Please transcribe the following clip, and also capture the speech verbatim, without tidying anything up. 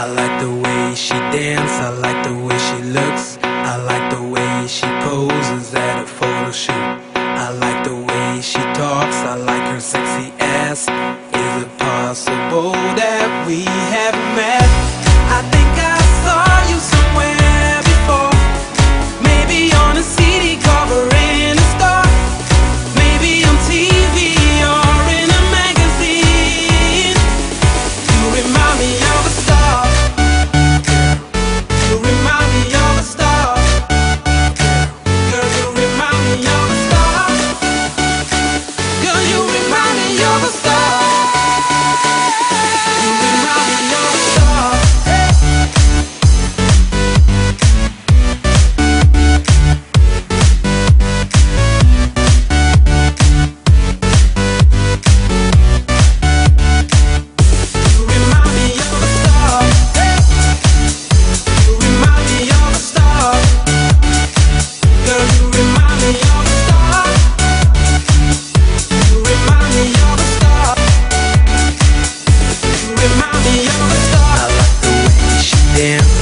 I like the way she dances, I like the way she looks, I like the way she poses at a photo shoot. I like the way she talks, I like her sexy ass. Is it possible that we have met? I think I saw you somewhere before, maybe on a C D cover in a store, maybe on T V or in a magazine. You remind me of a star. You remind me of a star. Girl, you remind me of a star. Girl, you remind me of a star. You remind me of a star. You remind me of a star. You remind me of a star. Girl, you remind me of a star. You remind me of a star. You remind me of a star. I like the way she dances.